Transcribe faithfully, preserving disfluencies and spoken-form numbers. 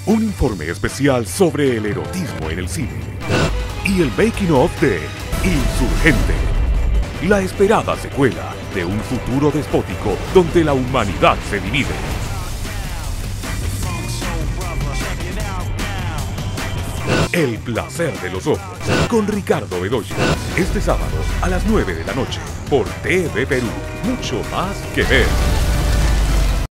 Un informe especial sobre el erotismo en el cine. Y el making of de Insurgente. La esperada secuela de un futuro despótico donde la humanidad se divide. El placer de los ojos, con Ricardo Bedoya. Este sábado a las nueve de la noche, por T V Perú. Mucho más que ver.